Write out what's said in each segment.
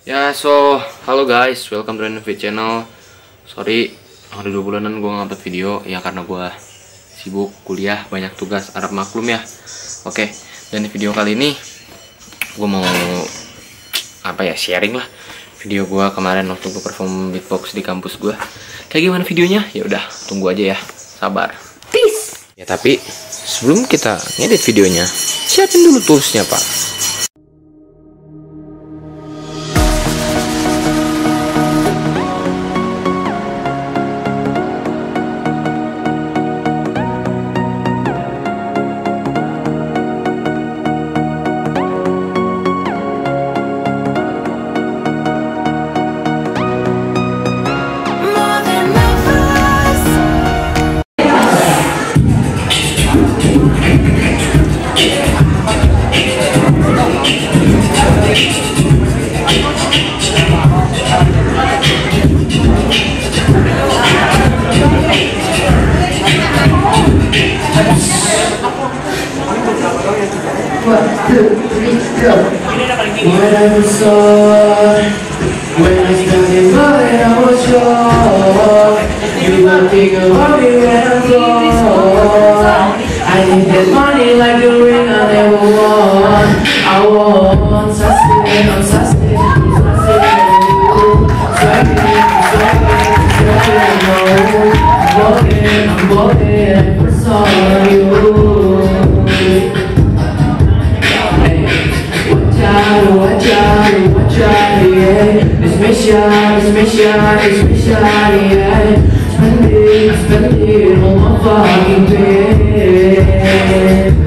Ya, halo guys, welcome to Renov channel. Sorry, ada 2 bulanan gue ngupload video ya karena gue sibuk kuliah, banyak tugas, harap maklum ya. Oke, dan di video kali ini gue mau sharing lah video gue kemarin waktu gue perform beatbox di kampus gue. Kayak gimana videonya? Ya udah, tunggu aja ya, sabar. Peace. Ya tapi sebelum kita ngedit videonya, siapin dulu toolsnya pak. When I was young, when I started falling, I was young. You gon' think about me when I'm gone. I need that money like the ring I never won. I want sustenance, I'm sustenance, I'm walking for some of you. Watch out, yeah. It's mission, yeah. Spend it on my fucking bed.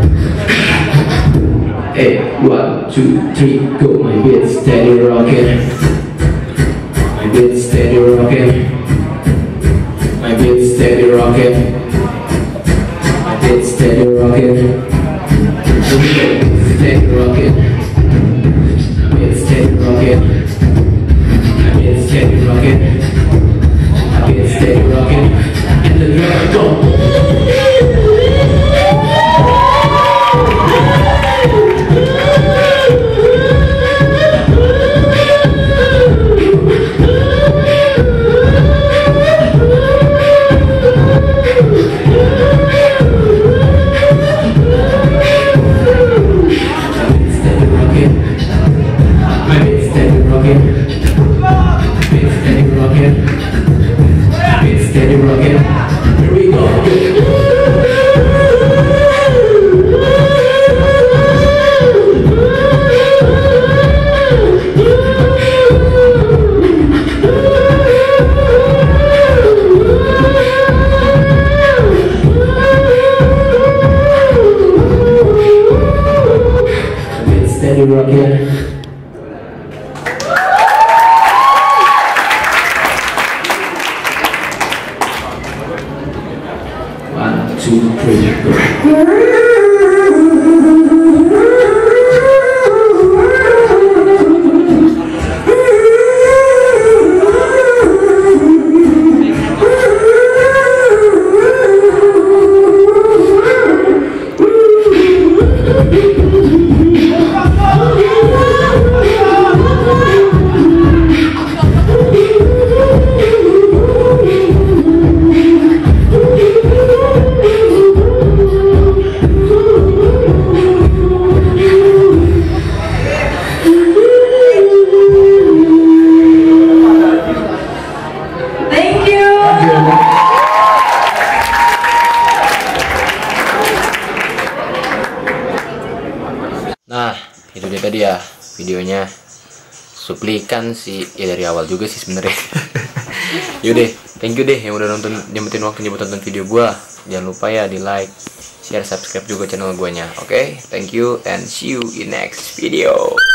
Hey, 1, 2, 3, go. My beat steady rocking. My beat steady rocking. My beat steady rocking. My beat steady rocking. Steady rocking. Steady rocking. I been steady rocking. I been steady rocking. And the drum go. Steady rocking. Here we go. Steady rocking. One, two, three, go. Nah, itu dia tadi ya videonya. Suplikan sih ya dari awal juga sih sebenarnya. Yaudah, thank you deh yang udah nyempetin waktu buat nonton video gua. Jangan lupa ya di like, share, subscribe juga channel guanya. Oke, thank you and see you in next video.